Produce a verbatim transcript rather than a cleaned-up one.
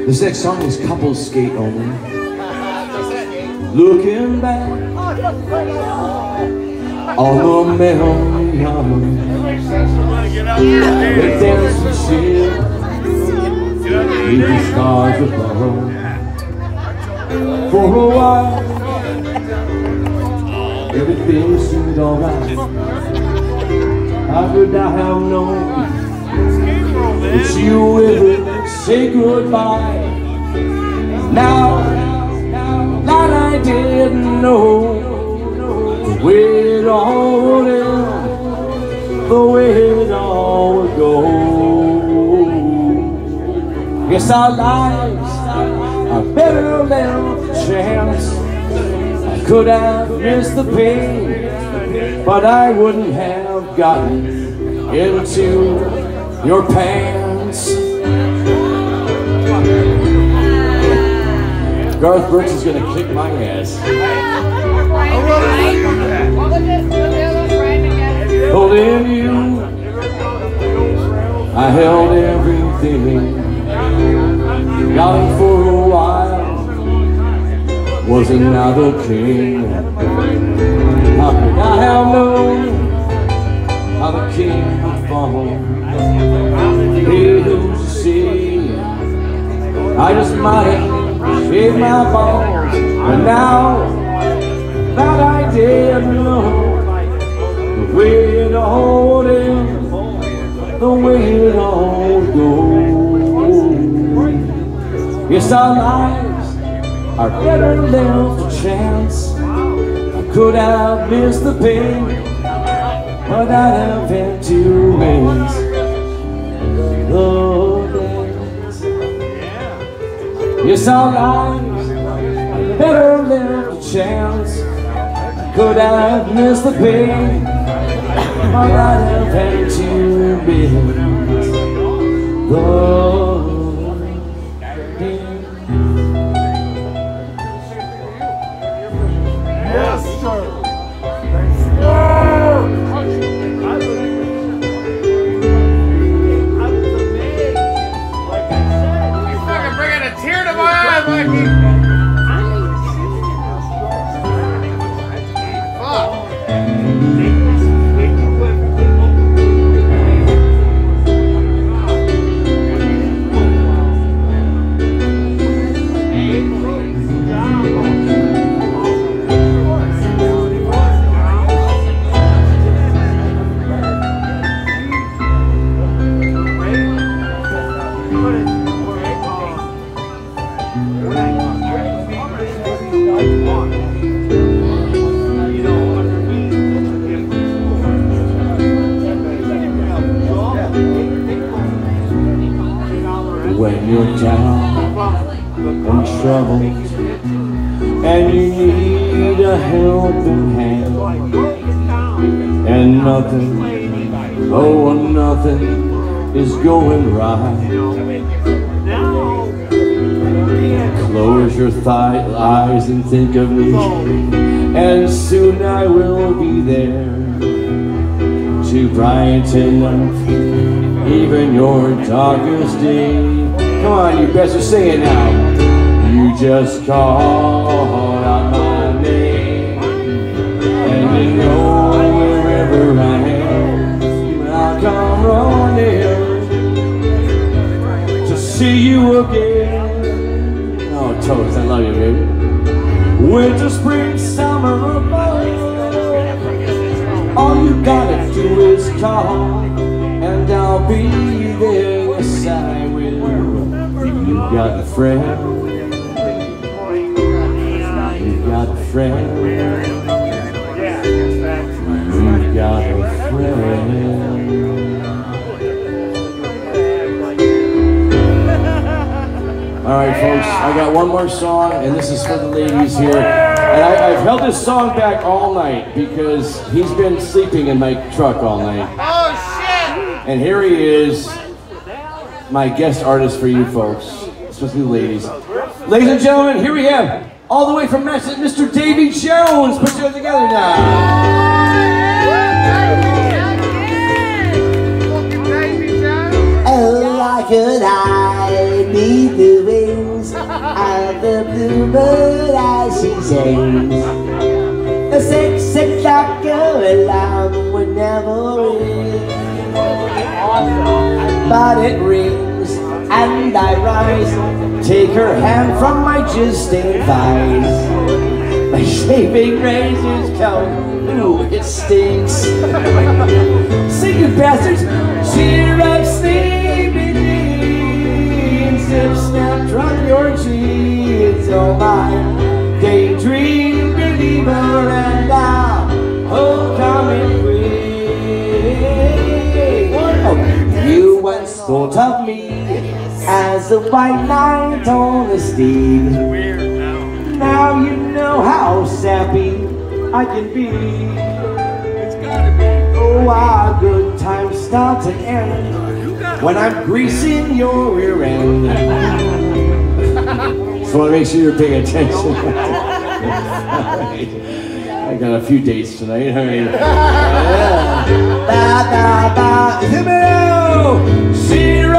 This next song is couples skate only. Looking back on the memory of the dance we shared, leave the scars above. For a while, everything seemed alright. How could I have known that you would say goodbye? Now that I didn't know the way it all would end, the way it all would go. Guess our lives are better than a chance. I could have missed the pain, but I wouldn't have gotten into your pants. Garth Brooks is gonna kick my ass. Holding you, I held everything. Gone for a while, was another king. How could I have known how the king would fall? Hey, who's to see? I just might have shaved my balls, but now that I didn't know the way it all would end, the way it all would go. Yes, our lives are better left a chance. I could have missed the pain, but I'd have had to miss the dance. Yes, our lives are better left a chance. I could have missed the pain, but I'd have had to miss the Yes, sir. He's fucking bringing a tear to my eye, Mikey. Fuck. When you're down and troubled and you need a helping hand, and nothing, oh nothing is going right, close your thigh eyes and think of me, and soon I will be there to brighten up even your darkest day. Come on, you better say it now. You just call out my name, and you know wherever I am, I'll come running to see you again. Oh, Toast, I love you, baby. Winter, spring, summer, or fall, all you gotta do is call, and I'll be there. Yes, I will. You've got a friend. You've got a friend. You've got a friend. All right, folks, I got one more song, and this is for the ladies here. And I, I've held this song back all night because he's been sleeping in my truck all night. Oh, shit! And here he is, my guest artist for you folks, especially the ladies. Ladies and gentlemen, here we have, all the way from Massachusetts, Mister Davy Jones. Put you together now. Oh, why could I be doing And the bluebird as she sings, the six o'clock alarm would never ring. But it rings and I rise, take her hand from my jizz-stained thighs. My shaving razor's come, ooh, it stinks. Sing it, bastards! Cheer up, sleepy dreams, sip, snap, drunk your jeans. Oh my daydream believer, and I'm homecoming queen. Oh, you once thought of me as a white knight on a steed. Now you know how sappy I can be. Oh, our good times start and end when I'm greasing your rear end. Just want to make sure you're paying attention. I got a few dates tonight. All right. Yeah. Ba, ba, ba.